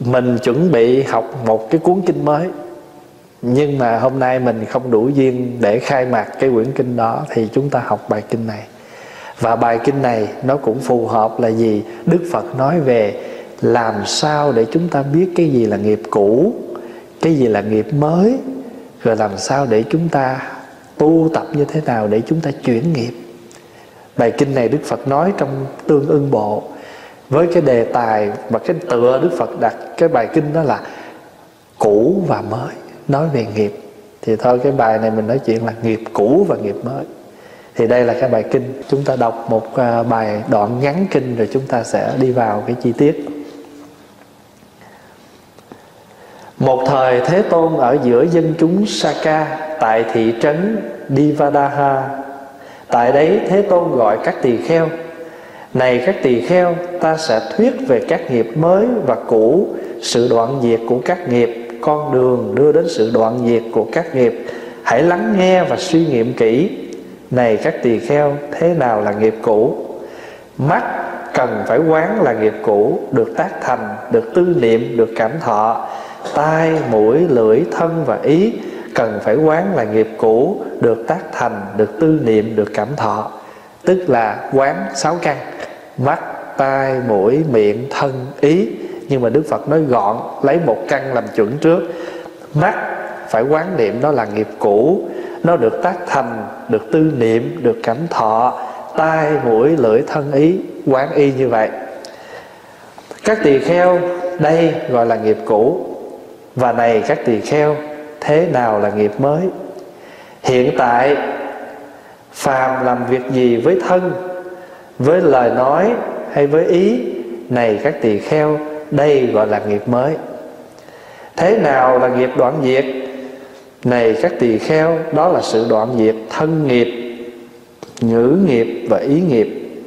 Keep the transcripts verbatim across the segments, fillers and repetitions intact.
mình chuẩn bị học một cái cuốn kinh mới, nhưng mà hôm nay mình không đủ duyên để khai mạc cái quyển kinh đó, thì chúng ta học bài kinh này. Và bài kinh này nó cũng phù hợp là gì? Đức Phật nói về làm sao để chúng ta biết cái gì là nghiệp cũ, cái gì là nghiệp mới, rồi làm sao để chúng ta tu tập như thế nào để chúng ta chuyển nghiệp. Bài kinh này Đức Phật nói trong Tương Ưng Bộ, với cái đề tài và cái tựa Đức Phật đặt cái bài kinh đó là cũ và mới, nói về nghiệp. Thì thôi cái bài này mình nói chuyện là nghiệp cũ và nghiệp mới. Thì đây là cái bài kinh. Chúng ta đọc một bài đoạn ngắn kinh rồi chúng ta sẽ đi vào cái chi tiết. Một thời Thế Tôn ở giữa dân chúng Saka tại thị trấn Divadaha. Tại đấy Thế Tôn gọi các tỳ kheo: này các tỳ kheo, ta sẽ thuyết về các nghiệp mới và cũ, sự đoạn diệt của các nghiệp, con đường đưa đến sự đoạn diệt của các nghiệp. Hãy lắng nghe và suy nghiệm kỹ. Này các tỳ kheo, thế nào là nghiệp cũ? Mắt cần phải quán là nghiệp cũ, được tác thành, được tư niệm, được cảm thọ. Tai, mũi, lưỡi, thân và ý cần phải quán là nghiệp cũ, được tác thành, được tư niệm, được cảm thọ. Tức là quán sáu căn: mắt, tai, mũi, miệng, thân, ý. Nhưng mà Đức Phật nói gọn, lấy một căn làm chuẩn trước. Mắt phải quán niệm đó là nghiệp cũ, nó được tác thành, được tư niệm, được cảm thọ. Tai, mũi, lưỡi, thân, ý, quán y như vậy. Các tỳ kheo, đây gọi là nghiệp cũ. Và này các tỳ kheo, thế nào là nghiệp mới? Hiện tại phàm làm việc gì với thân, với lời nói hay với ý, này các tỳ kheo, đây gọi là nghiệp mới. Thế nào là nghiệp đoạn diệt? Này các tỳ kheo, đó là sự đoạn diệt thân nghiệp, ngữ nghiệp và ý nghiệp.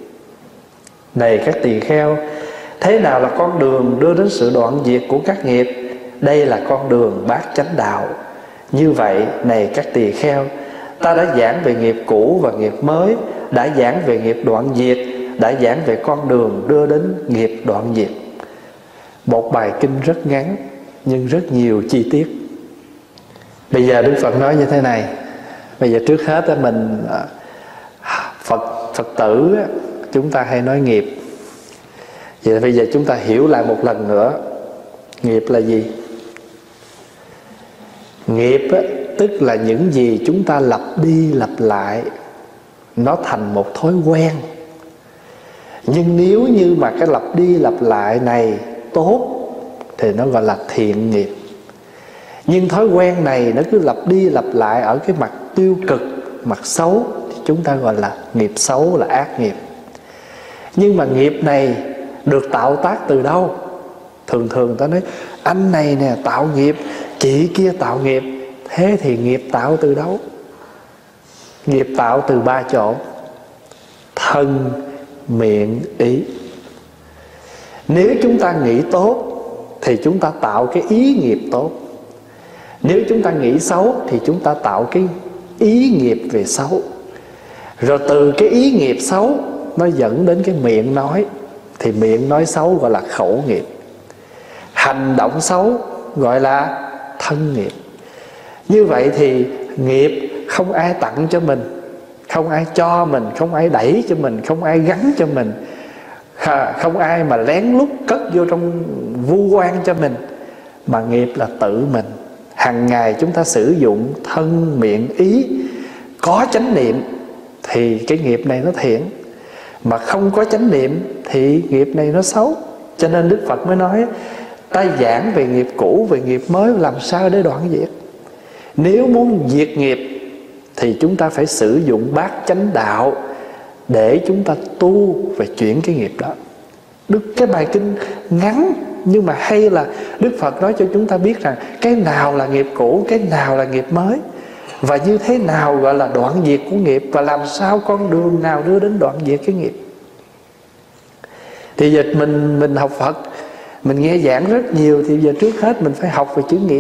Này các tỳ kheo, thế nào là con đường đưa đến sự đoạn diệt của các nghiệp? Đây là con đường bát chánh đạo. Như vậy, này các tỳ kheo, ta đã giảng về nghiệp cũ và nghiệp mới, đã giảng về nghiệp đoạn diệt, đã giảng về con đường đưa đến nghiệp đoạn diệt. Một bài kinh rất ngắn nhưng rất nhiều chi tiết. Bây giờ Đức Phật nói như thế này. Bây giờ trước hết mình Phật Phật tử chúng ta hay nói nghiệp. Vậy bây giờ chúng ta hiểu lại một lần nữa, nghiệp là gì? Nghiệp á, tức là những gì chúng ta lặp đi lặp lại, nó thành một thói quen. Nhưng nếu như mà cái lặp đi lặp lại này tốt thì nó gọi là thiện nghiệp. Nhưng thói quen này nó cứ lặp đi lặp lại ở cái mặt tiêu cực, mặt xấu, thì chúng ta gọi là nghiệp xấu, là ác nghiệp. Nhưng mà nghiệp này được tạo tác từ đâu? Thường thường ta nói anh này nè tạo nghiệp, chị kia tạo nghiệp. Thế thì nghiệp tạo từ đâu? Nghiệp tạo từ ba chỗ: thân, miệng, ý. Nếu chúng ta nghĩ tốt thì chúng ta tạo cái ý nghiệp tốt. Nếu chúng ta nghĩ xấu thì chúng ta tạo cái ý nghiệp về xấu. Rồi từ cái ý nghiệp xấu nó dẫn đến cái miệng nói. Thì miệng nói xấu gọi là khẩu nghiệp. Hành động xấu gọi là thân nghiệp. Như vậy thì nghiệp không ai tặng cho mình, không ai cho mình, không ai đẩy cho mình, không ai gắn cho mình, không ai mà lén lút cất vô trong vu oan cho mình. Mà nghiệp là tự mình. Hằng ngày chúng ta sử dụng thân, miệng, ý, có chánh niệm thì cái nghiệp này nó thiện, mà không có chánh niệm thì nghiệp này nó xấu. Cho nên Đức Phật mới nói ta giảng về nghiệp cũ, về nghiệp mới, làm sao để đoạn diệt. Nếu muốn diệt nghiệp thì chúng ta phải sử dụng bát chánh đạo để chúng ta tu và chuyển cái nghiệp đó. Đức cái bài kinh ngắn nhưng mà hay là Đức Phật nói cho chúng ta biết rằng cái nào là nghiệp cũ, cái nào là nghiệp mới, và như thế nào gọi là đoạn diệt của nghiệp, và làm sao con đường nào đưa đến đoạn diệt cái nghiệp. Thì giờ mình mình học Phật, mình nghe giảng rất nhiều, thì giờ trước hết mình phải học về chữ nghiệp.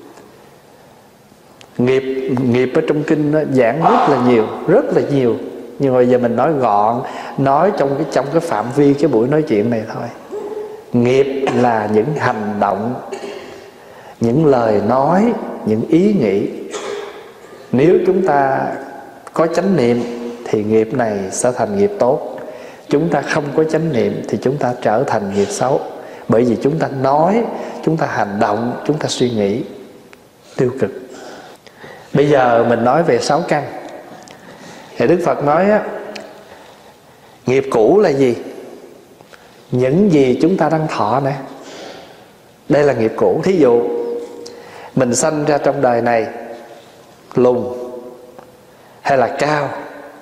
Nghiệp nghiệp ở trong kinh nó giảng rất là nhiều, rất là nhiều. Nhưng mà giờ mình nói gọn, nói trong cái trong cái phạm vi cái buổi nói chuyện này thôi. Nghiệp là những hành động, những lời nói, những ý nghĩ. Nếu chúng ta có chánh niệm thì nghiệp này sẽ thành nghiệp tốt. Chúng ta không có chánh niệm thì chúng ta trở thành nghiệp xấu. Bởi vì chúng ta nói, chúng ta hành động, chúng ta suy nghĩ tiêu cực. Bây giờ mình nói về sáu căn. Thì Đức Phật nói á, nghiệp cũ là gì? Những gì chúng ta đang thọ nè, đây là nghiệp cũ. Thí dụ mình sanh ra trong đời này lùn hay là cao,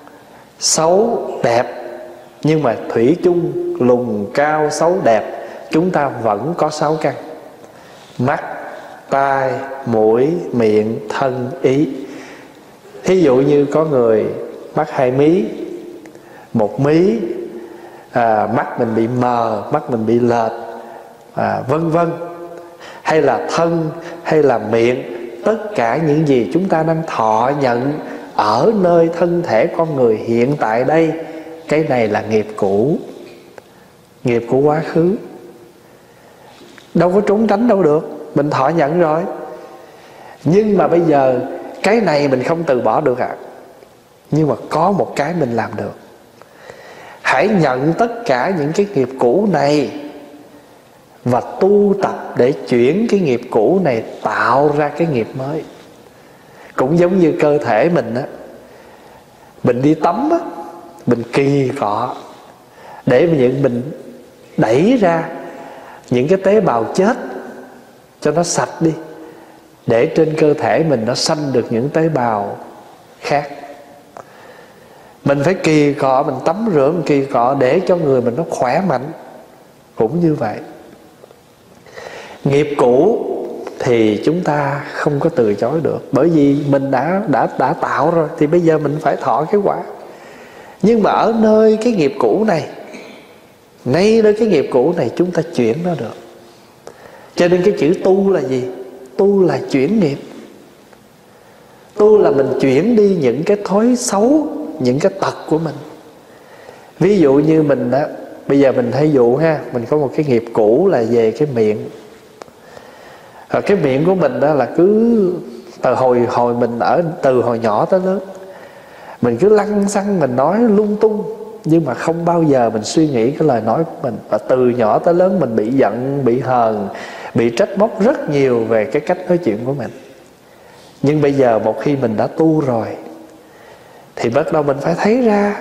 xấu, đẹp, nhưng mà thủy chung lùn, cao, xấu, đẹp, chúng ta vẫn có sáu căn: mắt, tai, mũi, miệng, thân, ý. Thí dụ như có người mắt hai mí, một mí, à, mắt mình bị mờ, mắt mình bị lệch, à, vân vân. Hay là thân, hay là miệng. Tất cả những gì chúng ta đang thọ nhận ở nơi thân thể con người hiện tại đây, cái này là nghiệp cũ, nghiệp của quá khứ. Đâu có trốn tránh đâu được, mình thọ nhận rồi. Nhưng mà bây giờ cái này mình không từ bỏ được ạ. À. Nhưng mà có một cái mình làm được. Hãy nhận tất cả những cái nghiệp cũ này và tu tập để chuyển cái nghiệp cũ này tạo ra cái nghiệp mới. Cũng giống như cơ thể mình á, mình đi tắm á, mình kỳ cọ để mình, mình đẩy ra những cái tế bào chết cho nó sạch đi, để trên cơ thể mình nó sanh được những tế bào khác. Mình phải kỳ cọ, mình tắm rửa, mình kỳ cọ để cho người mình nó khỏe mạnh. Cũng như vậy, nghiệp cũ thì chúng ta không có từ chối được, bởi vì mình đã đã đã tạo rồi thì bây giờ mình phải thọ cái quả. Nhưng mà ở nơi cái nghiệp cũ này, ngay nơi cái nghiệp cũ này chúng ta chuyển nó được. Cho nên cái chữ tu là gì? Tu là chuyển nghiệp. Tu là mình chuyển đi những cái thói xấu, những cái tật của mình. Ví dụ như mình á, bây giờ mình thấy dụ ha, mình có một cái nghiệp cũ là về cái miệng. Rồi cái miệng của mình đó là cứ từ hồi hồi mình ở từ hồi nhỏ tới lớn, mình cứ lăng xăng mình nói lung tung, nhưng mà không bao giờ mình suy nghĩ cái lời nói của mình. Và từ nhỏ tới lớn mình bị giận, bị hờn, bị trách móc rất nhiều về cái cách nói chuyện của mình. Nhưng bây giờ một khi mình đã tu rồi thì bắt đầu mình phải thấy ra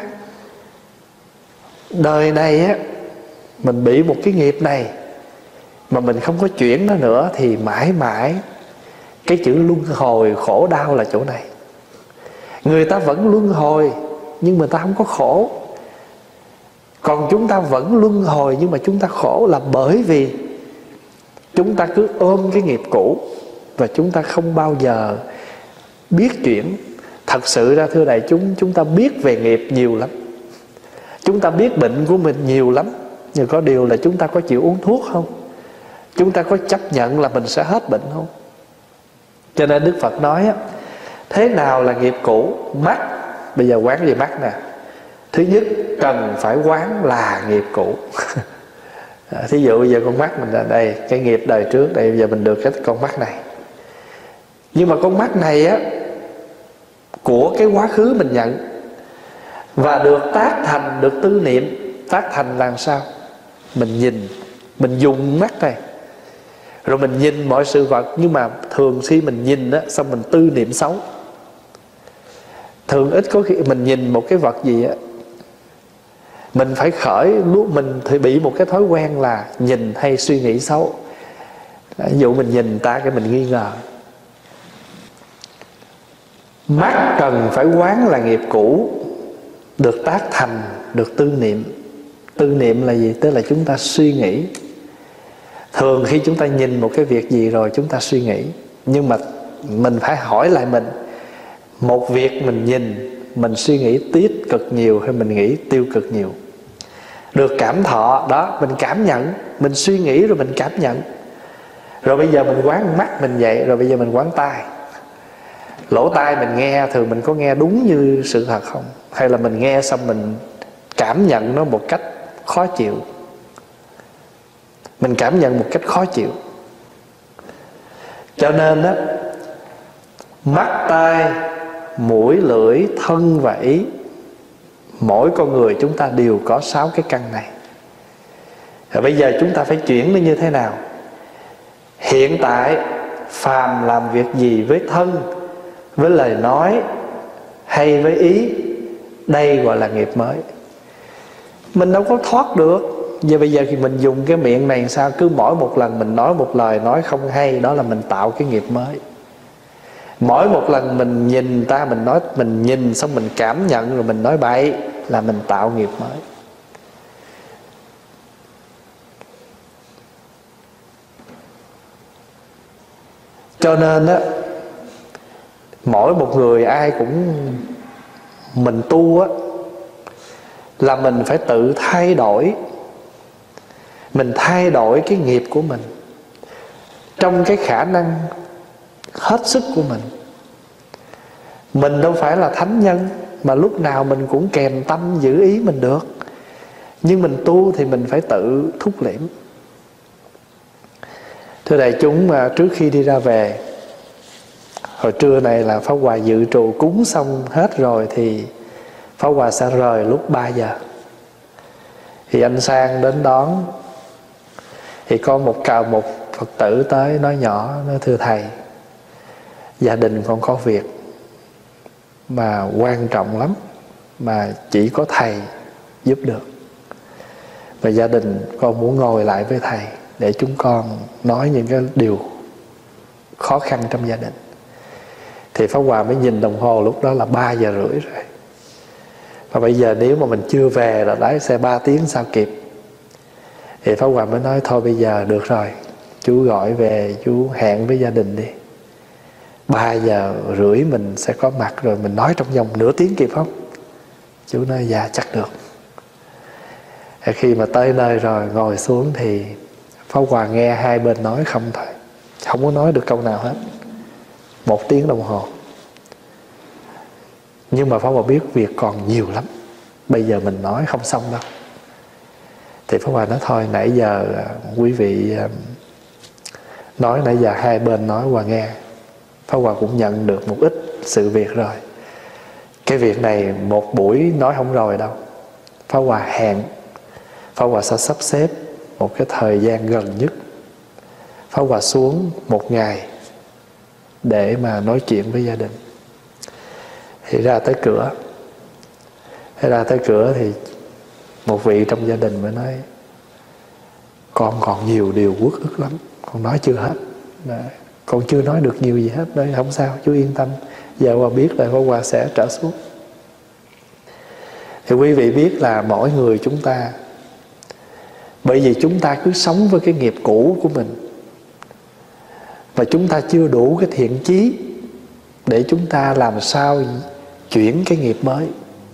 đời này á, mình bị một cái nghiệp này mà mình không có chuyển nó nữa thì mãi mãi cái chữ luân hồi khổ đau là chỗ này. Người ta vẫn luân hồi nhưng mà ta không có khổ. Còn chúng ta vẫn luân hồi nhưng mà chúng ta khổ là bởi vì chúng ta cứ ôm cái nghiệp cũ và chúng ta không bao giờ biết chuyển. Thật sự ra thưa đại chúng, chúng ta biết về nghiệp nhiều lắm, chúng ta biết bệnh của mình nhiều lắm, nhưng có điều là chúng ta có chịu uống thuốc không? Chúng ta có chấp nhận là mình sẽ hết bệnh không? Cho nên Đức Phật nói á, thế nào là nghiệp cũ? Mắt, bây giờ quán về mắt nè. Thứ nhất, cần phải quán là nghiệp cũ. Thí dụ bây giờ con mắt mình là đây, cái nghiệp đời trước đây, bây giờ mình được cái con mắt này. Nhưng mà con mắt này á, của cái quá khứ mình nhận và được tác thành, được tư niệm. Tác thành là sao? Mình nhìn, mình dùng mắt này, rồi mình nhìn mọi sự vật. Nhưng mà thường khi mình nhìn á, xong mình tư niệm xấu. Thường ít có khi mình nhìn một cái vật gì á, mình phải khởi, mình thì bị một cái thói quen là nhìn hay suy nghĩ xấu. Ví dụ mình nhìn ta cái mình nghi ngờ. Mắt cần phải quán là nghiệp cũ, được tác thành, được tư niệm. Tư niệm là gì? Tức là chúng ta suy nghĩ. Thường khi chúng ta nhìn một cái việc gì rồi chúng ta suy nghĩ. Nhưng mà mình phải hỏi lại mình, một việc mình nhìn, mình suy nghĩ tích cực nhiều hay mình nghĩ tiêu cực nhiều? Được cảm thọ, đó, mình cảm nhận, mình suy nghĩ rồi mình cảm nhận. Rồi bây giờ mình quán mắt mình vậy, rồi bây giờ mình quán tai. Lỗ tai mình nghe, thường mình có nghe đúng như sự thật không? Hay là mình nghe xong mình cảm nhận nó một cách khó chịu? mình cảm nhận một cách khó chịu. Cho nên á, mắt, tai, mũi, lưỡi, thân và ý, mỗi con người chúng ta đều có sáu cái căn này. Rồi bây giờ chúng ta phải chuyển nó như thế nào? Hiện tại phàm làm việc gì với thân, với lời nói hay với ý, đây gọi là nghiệp mới. Mình đâu có thoát được. Giờ bây giờ thì mình dùng cái miệng này sao? Cứ mỗi một lần mình nói một lời nói không hay, đó là mình tạo cái nghiệp mới. Mỗi một lần mình nhìn ta, mình nói, mình nhìn xong mình cảm nhận rồi mình nói bậy, là mình tạo nghiệp mới. Cho nên á, mỗi một người ai cũng, mình tu á, là mình phải tự thay đổi. Mình thay đổi cái nghiệp của mình trong cái khả năng hết sức của mình. Mình đâu phải là thánh nhân mà lúc nào mình cũng kèm tâm giữ ý mình được. Nhưng mình tu thì mình phải tự thúc liễm. Thưa đại chúng, trước khi đi ra về, hồi trưa này là Pháp Hòa dự trù cúng xong hết rồi thì Pháp Hòa sẽ rời lúc ba giờ. Thì anh Sang đến đón. Thì có một cào một Phật tử tới nói nhỏ, nói thưa thầy, gia đình con có việc mà quan trọng lắm, mà chỉ có thầy giúp được. Và gia đình con muốn ngồi lại với thầy để chúng con nói những cái điều khó khăn trong gia đình. Thì Pháp Hòa mới nhìn đồng hồ, lúc đó là ba giờ rưỡi rồi. Và bây giờ nếu mà mình chưa về là lái xe ba tiếng sao kịp. Thì Pháp Hòa mới nói thôi bây giờ được rồi, chú gọi về, chú hẹn với gia đình đi, ba giờ rưỡi mình sẽ có mặt rồi, mình nói trong vòng nửa tiếng kịp không? Chú nói dạ chắc được. Thì khi mà tới nơi rồi ngồi xuống thì Pháp Hòa nghe hai bên nói không thôi, không có nói được câu nào hết. Một tiếng đồng hồ. Nhưng mà Pháp Hòa biết việc còn nhiều lắm, bây giờ mình nói không xong đâu. Thì Pháp Hòa nói thôi, nãy giờ quý vị nói, nãy giờ hai bên nói Hòa nghe. Pháp Hòa cũng nhận được một ít sự việc rồi. Cái việc này một buổi nói không rồi đâu. Pháp Hòa hẹn, Pháp Hòa sẽ sắp xếp một cái thời gian gần nhất. Pháp Hòa xuống một ngày để mà nói chuyện với gia đình. Thì ra tới cửa, Thế ra tới cửa thì một vị trong gia đình mới nói, con còn nhiều điều uất ức lắm, con nói chưa hết. Đấy, con chưa nói được nhiều gì hết. Đấy, không sao, chú yên tâm, giờ Hòa biết là Hòa sẽ trở xuống. Thì quý vị biết là mỗi người chúng ta, bởi vì chúng ta cứ sống với cái nghiệp cũ của mình, và chúng ta chưa đủ cái thiện chí để chúng ta làm sao chuyển cái nghiệp mới.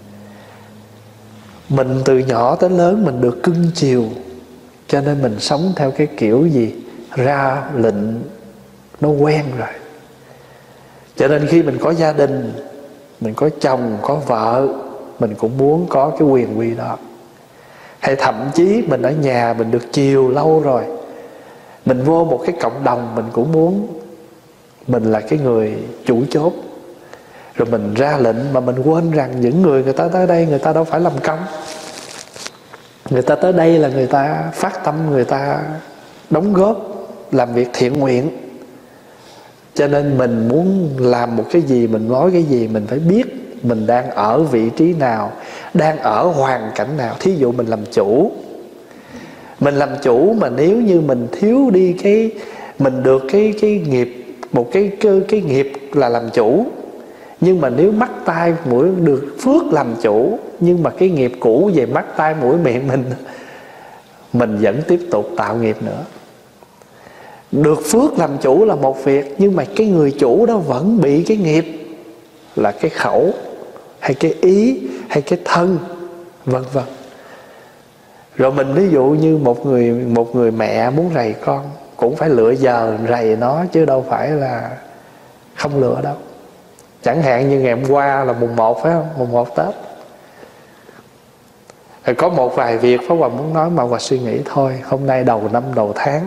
Mình từ nhỏ tới lớn mình được cưng chiều, cho nên mình sống theo cái kiểu gì ra lệnh nó quen rồi. Cho nên khi mình có gia đình, mình có chồng, có vợ, mình cũng muốn có cái quyền uy đó. Hay thậm chí mình ở nhà mình được chiều lâu rồi, mình vô một cái cộng đồng mình cũng muốn mình là cái người chủ chốt. Rồi mình ra lệnh mà mình quên rằng những người người ta tới đây người ta đâu phải làm công. Người ta tới đây là người ta phát tâm, người ta đóng góp, làm việc thiện nguyện. Cho nên mình muốn làm một cái gì, mình nói cái gì, mình phải biết mình đang ở vị trí nào, đang ở hoàn cảnh nào. Thí dụ mình làm chủ, mình làm chủ mà nếu như mình thiếu đi cái, mình được cái cái nghiệp, một cái cái, cái nghiệp là làm chủ, nhưng mà nếu mắt tai mũi được phước làm chủ, nhưng mà cái nghiệp cũ về mắt tai mũi miệng mình, mình vẫn tiếp tục tạo nghiệp nữa. Được phước làm chủ là một việc, nhưng mà cái người chủ đó vẫn bị cái nghiệp là cái khẩu, hay cái ý, hay cái thân, vân vân. Rồi mình ví dụ như một người một người mẹ muốn rầy con, cũng phải lựa giờ rầy nó, chứ đâu phải là không lựa đâu. Chẳng hạn như ngày hôm qua là mùng một phải không? Mùng một Tết. Có một vài việc Pháp Hòa muốn nói mà Hòa suy nghĩ thôi. Hôm nay đầu năm đầu tháng,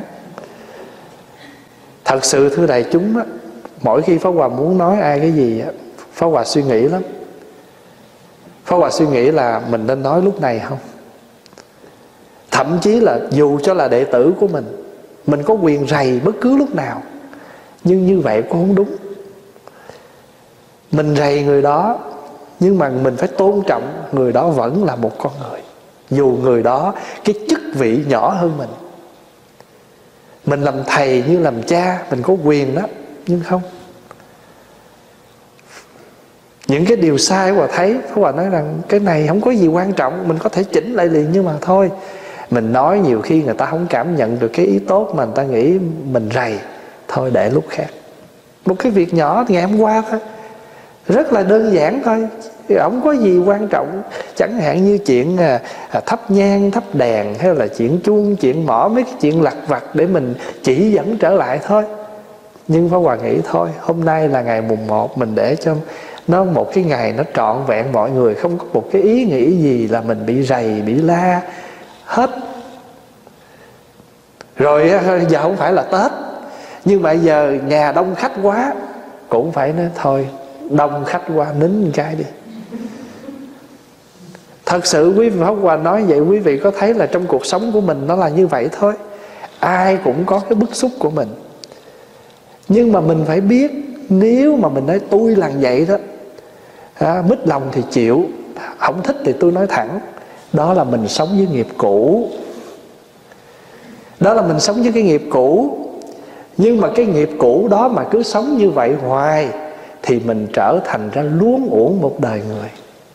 thật sự thưa đại chúng á, mỗi khi Pháp Hòa muốn nói ai cái gì á, Pháp Hòa suy nghĩ lắm. Pháp Hòa suy nghĩ là mình nên nói lúc này không. Thậm chí là dù cho là đệ tử của mình, mình có quyền rầy bất cứ lúc nào, nhưng như vậy cũng không đúng. Mình rầy người đó, nhưng mà mình phải tôn trọng người đó vẫn là một con người, dù người đó cái chức vị nhỏ hơn mình. Mình làm thầy như làm cha, mình có quyền đó, nhưng không. Những cái điều sai Hòa thấy, Pháp Hòa nói rằng cái này không có gì quan trọng, mình có thể chỉnh lại liền, nhưng mà thôi, mình nói nhiều khi người ta không cảm nhận được cái ý tốt mà người ta nghĩ mình rầy, thôi để lúc khác. Một cái việc nhỏ thì ngày hôm qua thôi, rất là đơn giản thôi, không có gì quan trọng. Chẳng hạn như chuyện à, à, thắp nhang, thắp đèn, hay là chuyện chuông, chuyện mỏ, mấy cái chuyện lặt vặt để mình chỉ dẫn trở lại thôi. Nhưng Pháp Hòa nghĩ thôi, hôm nay là ngày mùng một, mình để cho nó một cái ngày nó trọn vẹn, mọi người không có một cái ý nghĩ gì là mình bị rầy, bị la hết. Rồi giờ không phải là Tết, nhưng mà giờ nhà đông khách quá, cũng phải nói thôi, đông khách quá nín một cái đi. Thật sự quý vị, Pháp Hòa nói vậy, quý vị có thấy là trong cuộc sống của mình nó là như vậy thôi. Ai cũng có cái bức xúc của mình, nhưng mà mình phải biết, nếu mà mình nói tôi là vậy đó, à, mít lòng thì chịu, không thích thì tôi nói thẳng. Đó là mình sống với nghiệp cũ, đó là mình sống với cái nghiệp cũ. Nhưng mà cái nghiệp cũ đó mà cứ sống như vậy hoài thì mình trở thành ra luống uổng một đời người.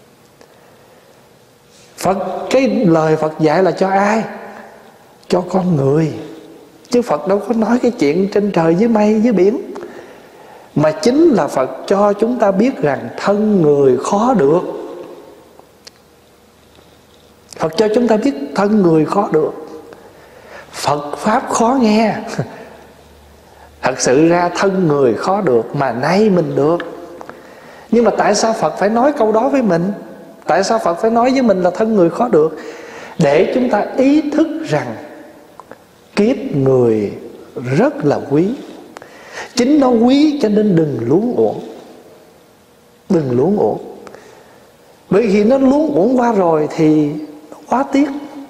Phật, cái lời Phật dạy là cho ai? Cho con người. Chứ Phật đâu có nói cái chuyện trên trời dưới mây dưới biển. Mà chính là Phật cho chúng ta biết rằng thân người khó được. Phật cho chúng ta biết thân người khó được, Phật Pháp khó nghe. Thật sự ra thân người khó được mà nay mình được. Nhưng mà tại sao Phật phải nói câu đó với mình? Tại sao Phật phải nói với mình là thân người khó được? Để chúng ta ý thức rằng kiếp người rất là quý. Chính nó quý cho nên đừng luống uổng. Đừng luống uổng. Bởi vì nó luống uổng qua rồi thì nó quá tiếc.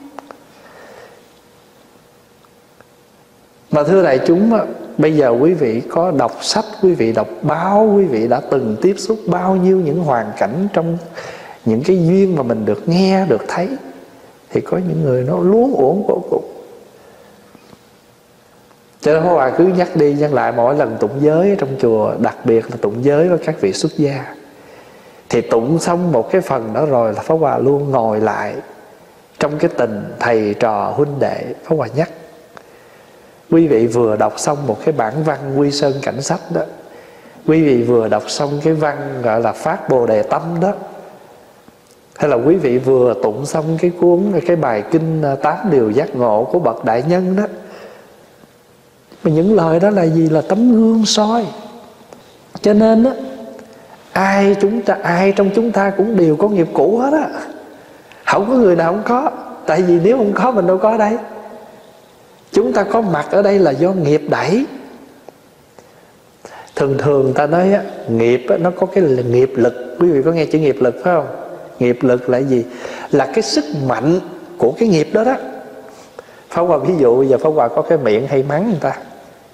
Mà thưa đại chúng, bây giờ quý vị có đọc sách, quý vị đọc báo, quý vị đã từng tiếp xúc bao nhiêu những hoàn cảnh trong những cái duyên mà mình được nghe, được thấy. Thì có những người nó luống uổng vô cùng. Cho nên Pháp Hòa cứ nhắc đi nhắc lại mỗi lần tụng giới trong chùa, đặc biệt là tụng giới với các vị xuất gia. Thì tụng xong một cái phần đó rồi là Pháp Hòa luôn ngồi lại trong cái tình thầy trò huynh đệ. Pháp Hòa nhắc quý vị vừa đọc xong một cái bản văn Quy Sơn Cảnh Sách đó, quý vị vừa đọc xong cái văn gọi là Phát Bồ Đề Tâm đó, hay là quý vị vừa tụng xong cái cuốn cái bài kinh Tám Điều Giác Ngộ của bậc đại nhân đó, mà những lời đó là gì? Là tấm gương soi. Cho nên á, ai chúng ta ai trong chúng ta cũng đều có nghiệp cũ hết á. Không có người nào không có. Tại vì nếu không có mình đâu có ở đây. Chúng ta có mặt ở đây là do nghiệp đẩy. Thường thường ta nói á, nghiệp á, nó có cái nghiệp lực. Quý vị có nghe chữ nghiệp lực phải không? Nghiệp lực là gì? Là cái sức mạnh của cái nghiệp đó đó. Pháp Hòa ví dụ bây giờ Pháp Hòa có cái miệng hay mắng người ta,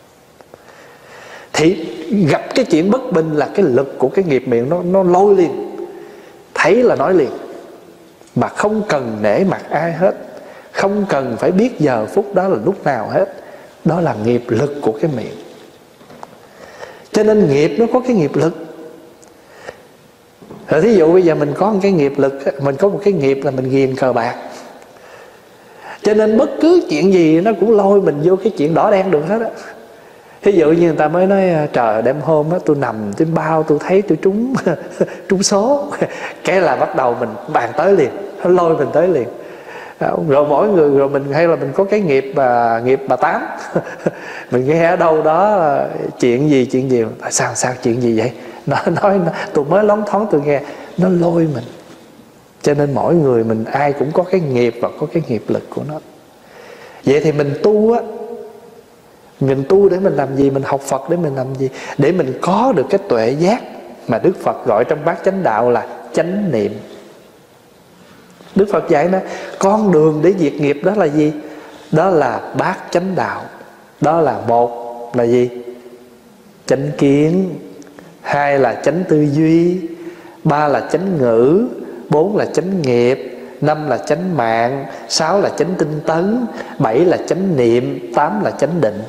thì gặp cái chuyện bất bình là cái lực của cái nghiệp miệng nó, nó lôi liền. Thấy là nói liền, mà không cần nể mặt ai hết, không cần phải biết giờ phút đó là lúc nào hết. Đó là nghiệp lực của cái miệng. Cho nên nghiệp nó có cái nghiệp lực. Rồi thí dụ bây giờ mình có một cái nghiệp lực, mình có một cái nghiệp là mình ghiền cờ bạc. Cho nên bất cứ chuyện gì nó cũng lôi mình vô cái chuyện đỏ đen được hết á. Ví dụ như người ta mới nói trời đêm hôm á tôi nằm trên bao tôi thấy tôi trúng trúng số, cái là bắt đầu mình bàn tới liền, nó lôi mình tới liền. Rồi mỗi người, rồi mình hay là mình có cái nghiệp bà nghiệp bà Tám mình nghe ở đâu đó chuyện gì chuyện gì, sao sao chuyện gì vậy, nó nói nó, tôi mới lóng thoáng tôi nghe, nó lôi mình. Cho nên mỗi người mình ai cũng có cái nghiệp và có cái nghiệp lực của nó. Vậy thì mình tu á, mình tu để mình làm gì? Mình học Phật để mình làm gì? Để mình có được cái tuệ giác mà Đức Phật gọi trong bát chánh đạo là chánh niệm. Đức Phật dạy nó, con đường để diệt nghiệp đó là gì? Đó là bát chánh đạo. Đó là một là gì? Chánh kiến. Hai là chánh tư duy. Ba là chánh ngữ. Bốn là chánh nghiệp. Năm là chánh mạng. Sáu là chánh tinh tấn. Bảy là chánh niệm. Tám là chánh định.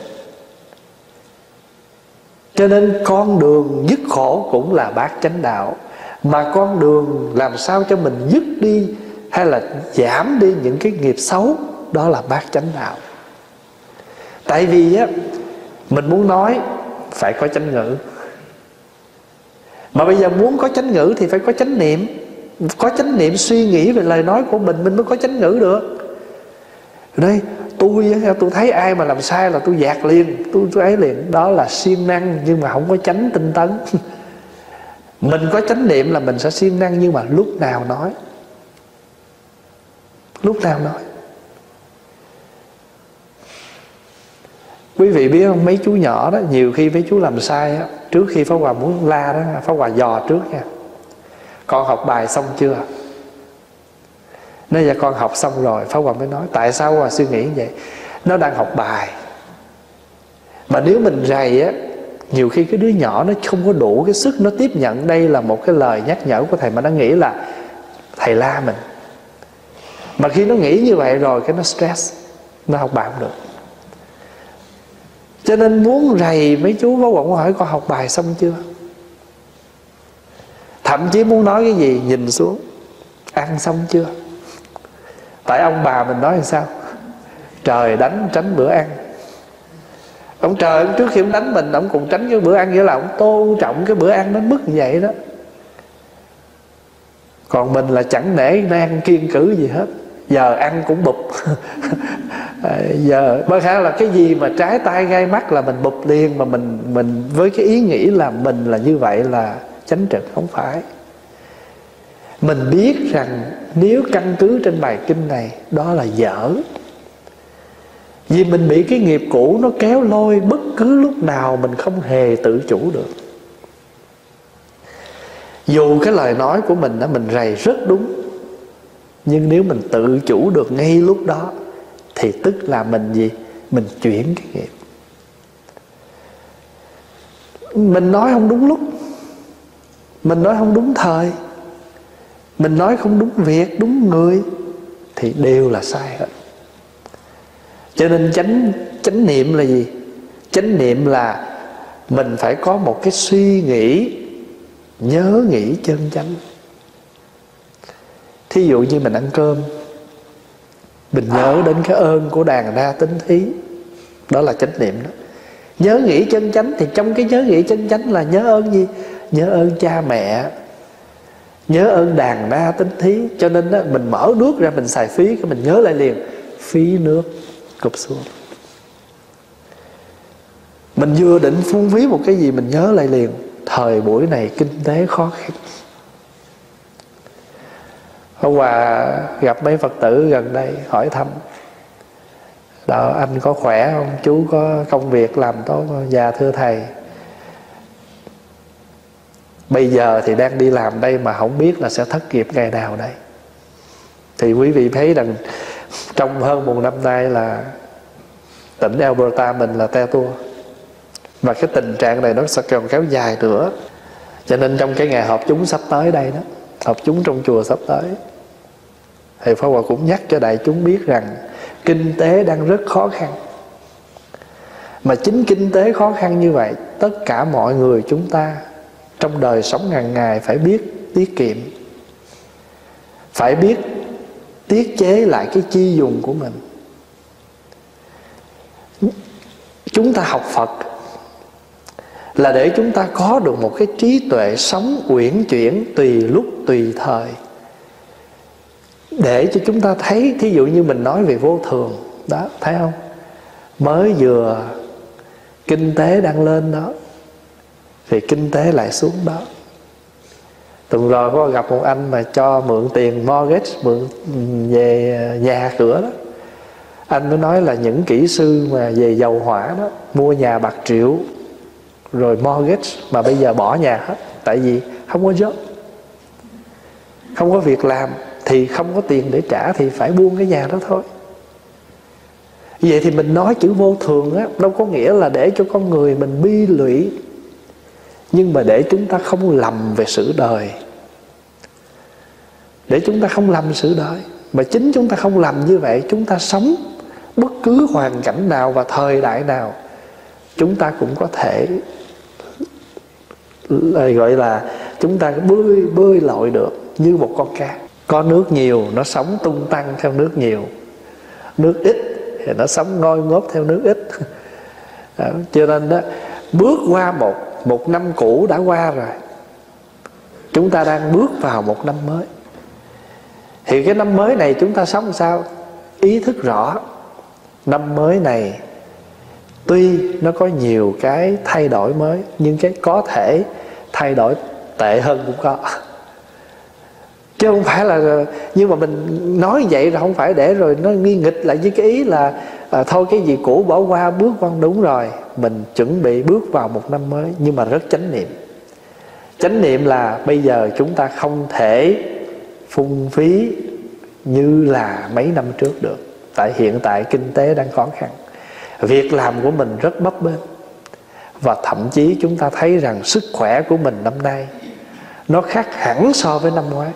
Cho nên con đường dứt khổ cũng là bát chánh đạo. Mà con đường làm sao cho mình dứt đi hay là giảm đi những cái nghiệp xấu, đó là bát chánh đạo. Tại vì á, mình muốn nói phải có chánh ngữ. Mà bây giờ muốn có chánh ngữ thì phải có chánh niệm. Có chánh niệm suy nghĩ về lời nói của mình, mình mới có chánh ngữ được. Đây, tôi tôi thấy ai mà làm sai là tôi dạt liền, tôi, tôi ấy liền. Đó là siêng năng nhưng mà không có chánh tinh tấn. Mình có chánh niệm là mình sẽ siêng năng, nhưng mà lúc nào nói, lúc nào nói. Quý vị biết không, mấy chú nhỏ đó, nhiều khi mấy chú làm sai á, trước khi Pháp Hòa muốn la đó, Pháp Hòa dò trước nha: con học bài xong chưa? Nói dạ con học xong rồi. Pháp Hòa mới nói: tại sao Hòa suy nghĩ vậy? Nó đang học bài. Mà nếu mình rầy á, nhiều khi cái đứa nhỏ nó không có đủ cái sức nó tiếp nhận đây là một cái lời nhắc nhở của thầy, mà nó nghĩ là thầy la mình. Mà khi nó nghĩ như vậy rồi, cái nó stress, nó học bài không được. Cho nên muốn rầy mấy chú Pháp Hòa hỏi con học bài xong chưa. Thậm chí muốn nói cái gì nhìn xuống: ăn xong chưa? Tại ông bà mình nói làm sao? Trời đánh tránh bữa ăn. Ông trời ông trước khi ông đánh mình, ông cũng tránh cái bữa ăn, nghĩa là ông tôn trọng cái bữa ăn đến mức như vậy đó. Còn mình là chẳng nể nang kiêng cữ gì hết, giờ ăn cũng bụp. Giờ bất khả là cái gì mà trái tai gai mắt là mình bụp liền. Mà mình mình với cái ý nghĩ là mình là như vậy là chánh trực. Không phải. Mình biết rằng nếu căn cứ trên bài kinh này, đó là dở. Vì mình bị cái nghiệp cũ nó kéo lôi, bất cứ lúc nào mình không hề tự chủ được. Dù cái lời nói của mình đó, mình rầy rất đúng, nhưng nếu mình tự chủ được ngay lúc đó thì tức là mình gì? Mình chuyển cái nghiệp. Mình nói không đúng lúc, mình nói không đúng thời, mình nói không đúng việc, đúng người, thì đều là sai hết. Cho nên chánh, chánh niệm là gì? Chánh niệm là mình phải có một cái suy nghĩ, nhớ nghĩ chân chánh. Thí dụ như mình ăn cơm, mình nhớ đến cái ơn của đàn na tính thí, đó là chánh niệm đó. Nhớ nghĩ chân chánh, thì trong cái nhớ nghĩ chân chánh là nhớ ơn gì? Nhớ ơn cha mẹ, nhớ ơn đàn na tính thí. Cho nên đó, mình mở nước ra mình xài phí, cái mình nhớ lại liền: phí nước, cụp xuống. Mình vừa định phung phí một cái gì, mình nhớ lại liền: thời buổi này kinh tế khó khăn. Hôm qua gặp mấy Phật tử gần đây hỏi thăm: đó, anh có khỏe không? Chú có công việc làm tốt không? Dạ thưa thầy, bây giờ thì đang đi làm đây mà không biết là sẽ thất nghiệp ngày nào đây. Thì quý vị thấy rằng trong hơn một năm nay là tỉnh Alberta mình là te tua, và cái tình trạng này nó sẽ còn kéo dài nữa. Cho nên trong cái ngày họp chúng sắp tới đây đó, họp chúng trong chùa sắp tới, thầy Pháp Hòa cũng nhắc cho đại chúng biết rằng kinh tế đang rất khó khăn. Mà chính kinh tế khó khăn như vậy, tất cả mọi người chúng ta trong đời sống hàng ngày phải biết tiết kiệm, phải biết tiết chế lại cái chi dùng của mình. Chúng ta học Phật là để chúng ta có được một cái trí tuệ sống uyển chuyển tùy lúc tùy thời, để cho chúng ta thấy. Thí dụ như mình nói về vô thường đó, thấy không? Mới vừa kinh tế đang lên đó thì kinh tế lại xuống đó. Tuần rồi có gặp một anh mà cho mượn tiền mortgage, mượn về nhà cửa đó. Anh mới nói là những kỹ sư mà về dầu hỏa đó mua nhà bạc triệu rồi mortgage mà bây giờ bỏ nhà hết. Tại vì không có job, không có việc làm, thì không có tiền để trả thì phải buông cái nhà đó thôi. Vậy thì mình nói chữ vô thường á, đâu có nghĩa là để cho con người mình bi lụy, nhưng mà để chúng ta không lầm về sự đời. Để chúng ta không lầm sự đời. Mà chính chúng ta không lầm như vậy, chúng ta sống bất cứ hoàn cảnh nào và thời đại nào, chúng ta cũng có thể gọi là chúng ta bơi bơi lội được như một con cá. Có nước nhiều nó sống tung tăng theo nước nhiều, nước ít thì nó sống ngoi ngốp theo nước ít. Đó, cho nên đó, bước qua một một năm cũ đã qua rồi, chúng ta đang bước vào một năm mới. Thì cái năm mới này chúng ta sống sao? Ý thức rõ năm mới này tuy nó có nhiều cái thay đổi mới, nhưng cái có thể thay đổi tệ hơn cũng có. Chứ không phải là, nhưng mà mình nói vậy là không phải để rồi nó nghi nghịch lại với cái ý là à, thôi cái gì cũ bỏ qua bước qua. Đúng rồi, mình chuẩn bị bước vào một năm mới, nhưng mà rất chánh niệm. Chánh niệm là bây giờ chúng ta không thể phung phí như là mấy năm trước được. Tại hiện tại kinh tế đang khó khăn, việc làm của mình rất bấp bênh, và thậm chí chúng ta thấy rằng sức khỏe của mình năm nay nó khác hẳn so với năm ngoái.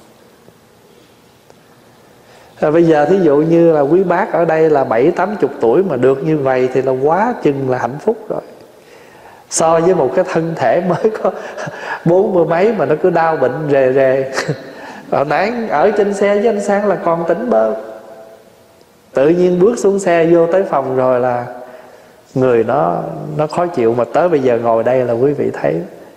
À, bây giờ thí dụ như là quý bác ở đây là bảy tám chục tuổi mà được như vậy thì là quá chừng là hạnh phúc rồi. So với một cái thân thể mới có bốn mươi mấy mà nó cứ đau bệnh rề rề. Hồi nãy ở trên xe với anh Sang là còn tỉnh bơ, tự nhiên bước xuống xe vô tới phòng rồi là người nó nó khó chịu. Mà tới bây giờ ngồi đây là quý vị thấy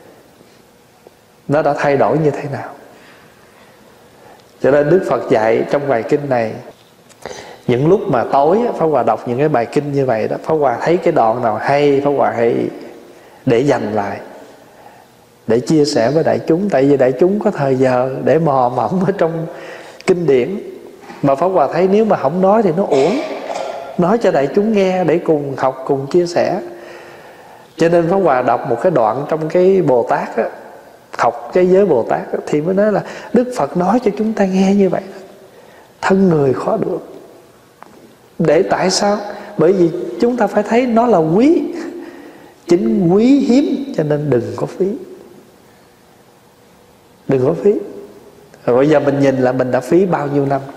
nó đã thay đổi như thế nào. Cho nên Đức Phật dạy trong bài kinh này, những lúc mà tối Pháp Hòa đọc những cái bài kinh như vậy đó, Pháp Hòa thấy cái đoạn nào hay Pháp Hòa hay để dành lại, để chia sẻ với đại chúng. Tại vì đại chúng có thời giờ để mò mẫm ở trong kinh điển, mà Pháp Hòa thấy nếu mà không nói thì nó uổng. Nói cho đại chúng nghe để cùng học, cùng chia sẻ. Cho nên Pháp Hòa đọc một cái đoạn trong cái Bồ Tát á, học cái giới Bồ Tát á, thì mới nói là Đức Phật nói cho chúng ta nghe như vậy. Thân người khó được. Để tại sao? Bởi vì chúng ta phải thấy nó là quý. Chính quý hiếm cho nên đừng có phí. Đừng có phí. Rồi bây giờ mình nhìn là mình đã phí bao nhiêu năm,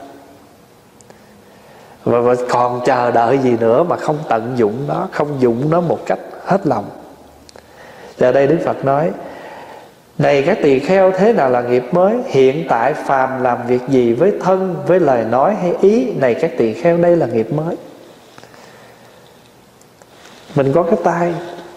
và, và còn chờ đợi gì nữa mà không tận dụng nó, không dụng nó một cách hết lòng. Giờ đây Đức Phật nói: này các tỳ kheo, thế nào là nghiệp mới? Hiện tại phàm làm việc gì với thân, với lời nói hay ý, này các tỳ kheo, đây là nghiệp mới. Mình có cái tai,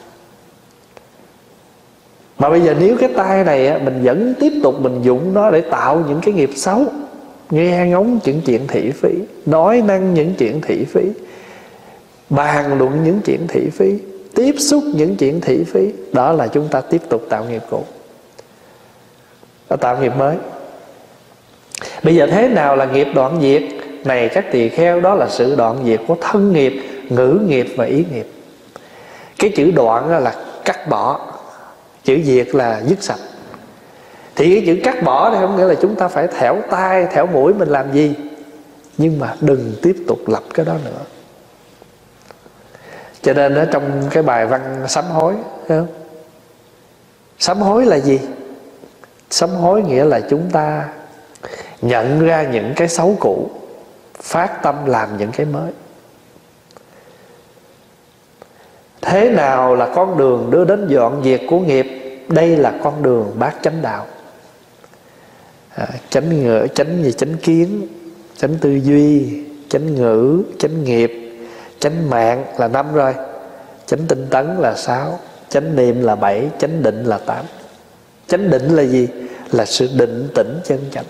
mà bây giờ nếu cái tai này mình vẫn tiếp tục mình dụng nó để tạo những cái nghiệp xấu, nghe ngóng những chuyện thị phi, nói năng những chuyện thị phi, bàn luận những chuyện thị phi, tiếp xúc những chuyện thị phi, đó là chúng ta tiếp tục tạo nghiệp cũ, đã tạo nghiệp mới. Bây giờ thế nào là nghiệp đoạn diệt? Này các tỳ kheo, đó là sự đoạn diệt của thân nghiệp, ngữ nghiệp và ý nghiệp. Cái chữ đoạn là cắt bỏ, chữ diệt là dứt sạch. Thì cái chữ cắt bỏ đây không nghĩa là chúng ta phải thẻo tai, thẻo mũi mình làm gì, nhưng mà đừng tiếp tục lập cái đó nữa. Cho nên ở trong cái bài văn sám hối, thấy không? Sám hối là gì? Sám hối nghĩa là chúng ta nhận ra những cái xấu cũ, phát tâm làm những cái mới. Thế nào là con đường đưa đến dọn diệt của nghiệp? Đây là con đường bát chánh đạo. à, Chánh ngữ, chánh gì? Chánh kiến, chánh tư duy, chánh ngữ, chánh nghiệp, chánh mạng là năm rồi, chánh tinh tấn là sáu, chánh niệm là bảy, chánh định là tám. Chánh định là gì? Là sự định tĩnh chân chánh.